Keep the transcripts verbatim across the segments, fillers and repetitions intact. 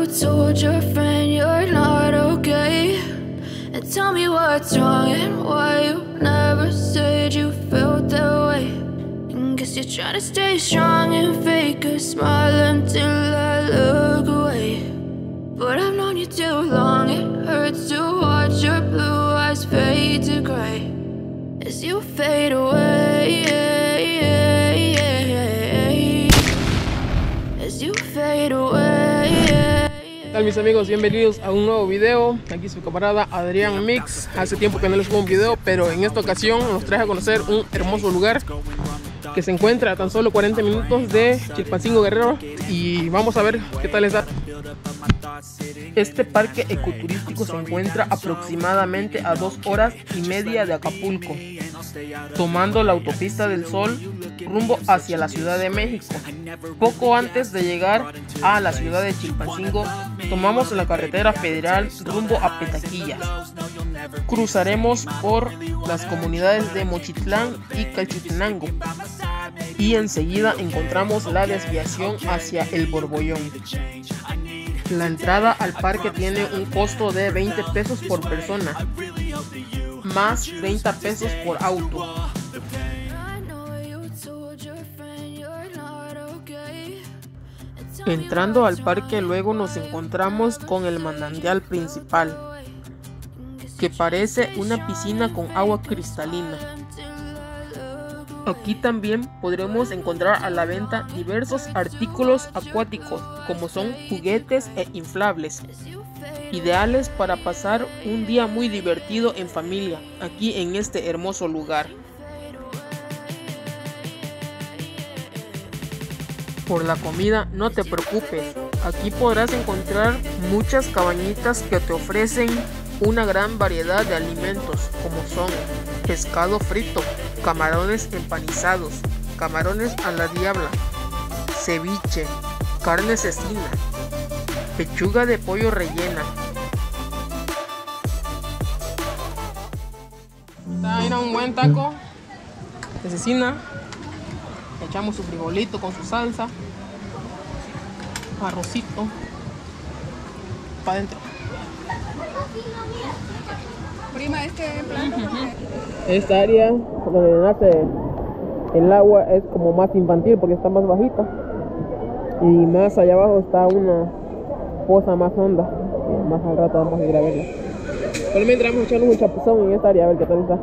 told your friend you're not okay. And tell me what's wrong and why you never said you felt that way. And guess you're trying to stay strong and fake a smile until I look away. But I've known you too long, it hurts to watch your blue eyes fade to gray as you fade away, as you fade away. ¿Qué tal, mis amigos? Bienvenidos a un nuevo video. Aquí su camarada Adrián Mix. Hace tiempo que no les subo un video, pero en esta ocasión nos traje a conocer un hermoso lugar que se encuentra a tan solo cuarenta minutos de Chilpancingo, Guerrero, y vamos a ver qué tal está. Este parque ecoturístico se encuentra aproximadamente a dos horas y media de Acapulco, tomando la autopista del Sol rumbo hacia la Ciudad de México. Poco antes de llegar a la ciudad de Chilpancingo, tomamos la carretera federal rumbo a Petaquillas. Cruzaremos por las comunidades de Mochitlán y Calchitenango y enseguida encontramos la desviación hacia El Borbollón. La entrada al parque tiene un costo de veinte pesos por persona, más treinta pesos por auto. Entrando al parque, luego nos encontramos con el manantial principal, que parece una piscina con agua cristalina. Aquí también podremos encontrar a la venta diversos artículos acuáticos, como son juguetes e inflables, ideales para pasar un día muy divertido en familia, aquí en este hermoso lugar. Por la comida no te preocupes, aquí podrás encontrar muchas cabañitas que te ofrecen una gran variedad de alimentos, como son pescado frito, camarones empanizados, camarones a la diabla, ceviche, carne cecina, pechuga de pollo rellena. Está un buen taco de cecina. Echamos su frijolito con su salsa, arrocito, para adentro. Prima, este plato. Uh-huh. Esta área donde nace el agua es como más infantil porque está más bajita, y más allá abajo está una poza más honda. Más al rato vamos a ir a verla. Pero mientras vamos a echarnos un chapuzón en esta área a ver qué tal está.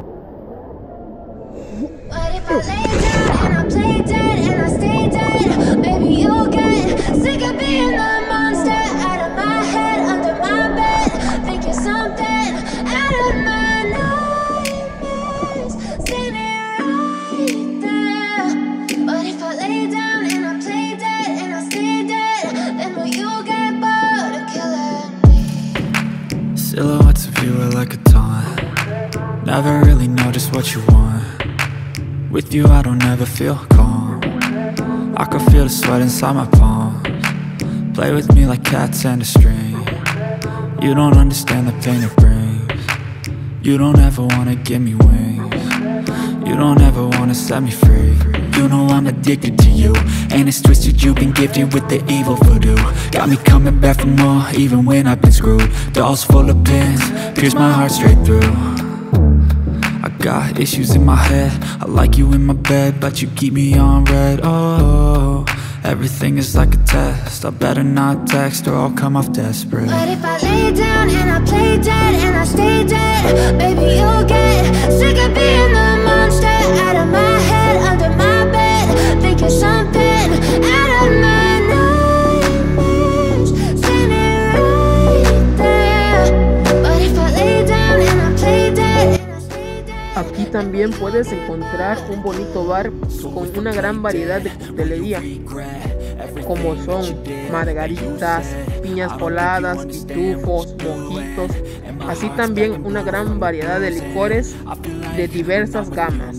Play dead and I stay dead. Maybe you'll get sick of being the monster out of my head, under my bed. Think you're something out of my nightmares, standing right there. But if I lay down and I play dead and I stay dead, then will you get bored of killing me? Silhouettes of you are like a taunt. Never really know just what you want. With you I don't ever feel calm. I can feel the sweat inside my palms. Play with me like cats and a string. You don't understand the pain it brings. You don't ever wanna give me wings. You don't ever wanna set me free. You know I'm addicted to you, and it's twisted, you've been gifted with the evil voodoo. Got me coming back for more, even when I've been screwed. Dolls full of pins, pierce my heart straight through. Got issues in my head, I like you in my bed, but you keep me on red. Oh, everything is like a test. I better not text or I'll come off desperate. But if I lay down and I play dead and I stay dead, baby you'll get sick of being the monster out of my head, under my bed. Think you're something out of my nightmares, standing right there. But if I lay down and I play dead. Aquí también puedes encontrar un bonito bar con una gran variedad de coctelería, como son margaritas, piñas coladas, pitufos, mojitos, así también una gran variedad de licores de diversas gamas.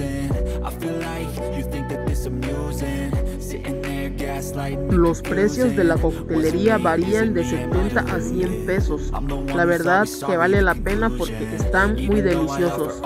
Los precios de la coctelería varían de setenta a cien pesos. La verdad que vale la pena porque están muy deliciosos.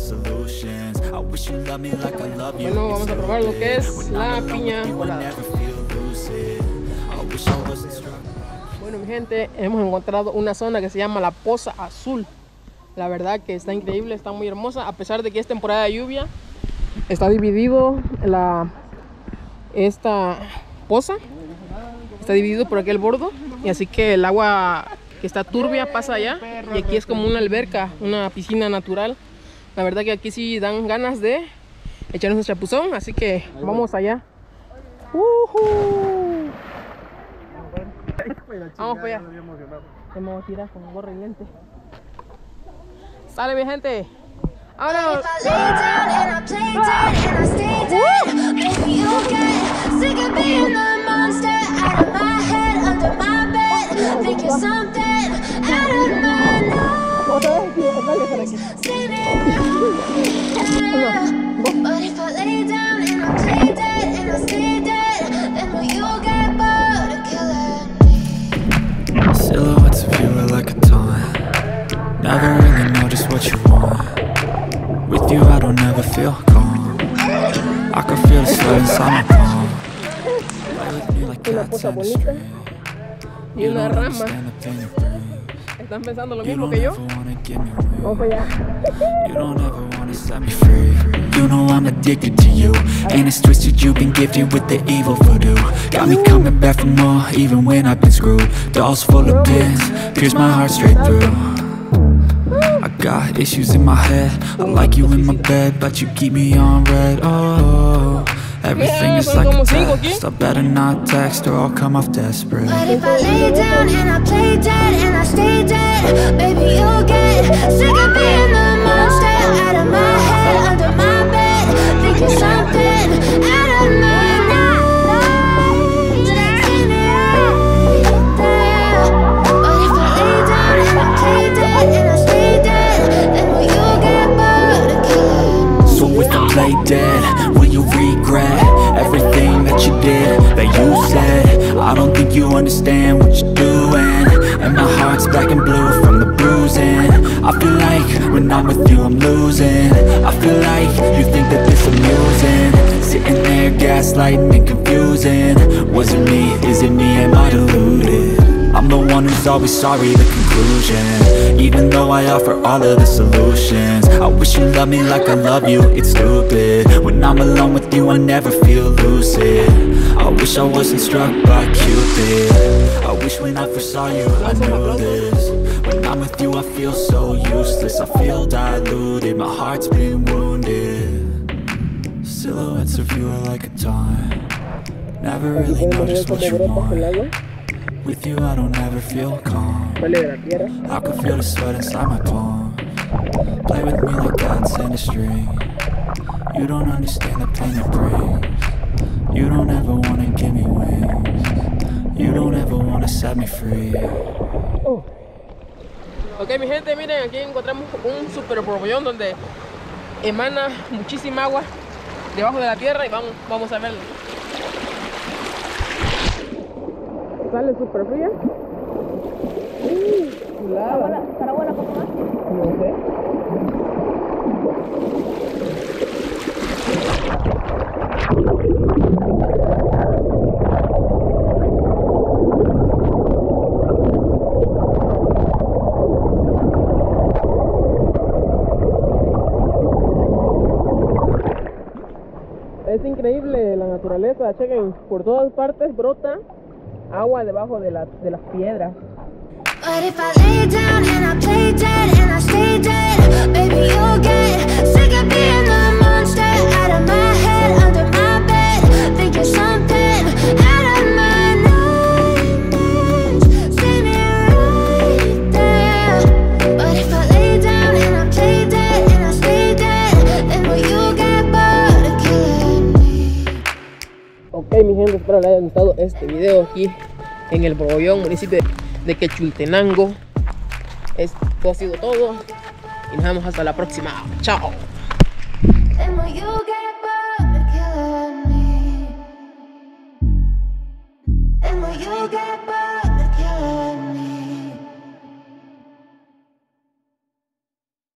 Bueno, vamos a probar lo que es la piña colada. Bueno, mi gente, hemos encontrado una zona que se llama la Poza Azul. La verdad que está increíble, está muy hermosa. A pesar de que es temporada de lluvia, está dividido la, esta poza. Está dividido por aquel bordo. Y así que el agua que está turbia pasa allá. Y aquí es como una alberca, una piscina natural. La verdad que aquí sí dan ganas de echarnos un chapuzón. Así que vamos allá. Uh-huh. Vamos para allá. Me voy a tirar con gorra y lente. Sale, mi gente. ¡Vámonos! Silhouettes of you are like a taunt. Never really know just what you want. With you I don't ever feel calm. I can feel the sweat inside my palm. Play with me like cats and a string. Y una rama. ¿Están pensando lo mismo que yo? Vamos para allá. You don't ever wanna set me free. You know I'm addicted to you, and it's twisted, you've been gifted with the evil voodoo. Got me coming back for more, even when I've been screwed. Dolls full of pins, pierce my heart straight through. I got issues in my head, I like you in my bed, but you keep me on red. Oh, everything is like a test, I better not text or I'll come off desperate. But if I lay down and I play dead and I stay dead, baby, you'll get sick of being the monster out of my head, under my bed, thinking something out of my mind. See me right there. But if I lay down and I play dead and I stay dead, then will you get bored of killing me? So if I play dead, will you regret everything that you did, that you said? I don't think you understand what you're doing, and my heart's black and blue from the bruising. I feel like when I'm with you I'm losing. I feel like you think that this amusing, sitting there gaslighting and confusing. Was it me? Is it me? Am I deluded? I'm the one who's always sorry, the conclusion. Even though I offer all of the solutions, I wish you loved me like I love you, it's stupid. When I'm alone with you I never feel lucid. I wish I wasn't struck by Cupid. I wish when I first saw you I knew this. When I'm with you I feel so useless, I feel diluted, my heart's been wounded. Silhouettes of you are like a taunt. Never really know just what you want. With you I don't ever feel calm. I can feel the sweat inside my palm. Play with me like cats and a string. You don't understand the pain it brings. You don't ever wanna give me wings. You don't ever wanna set me free. Oh. Ok, mi gente, miren, aquí encontramos un super borbollón donde emana muchísima agua debajo de la tierra y vamos, vamos a verlo. Sale súper fría. Uh, helada. ¿Para buena poco más? No sé. Es increíble la naturaleza, chequen, por todas partes brota agua debajo de, la, de las piedras. But if I lay down and I play dead and I stay dead, baby, you'll get sick of being the monster out of my head, under my bed, thinking something out of my nightmares. See me right there. But if I lay down and I play dead and I stay dead, then will you get bored of killing me? Ok, mi gente, espero les haya gustado este video aquí en el Borbollón, municipio de Quechultenango. Esto ha sido todo y nos vemos hasta la próxima. Chao. Then will you get bored of killing me? Then will you get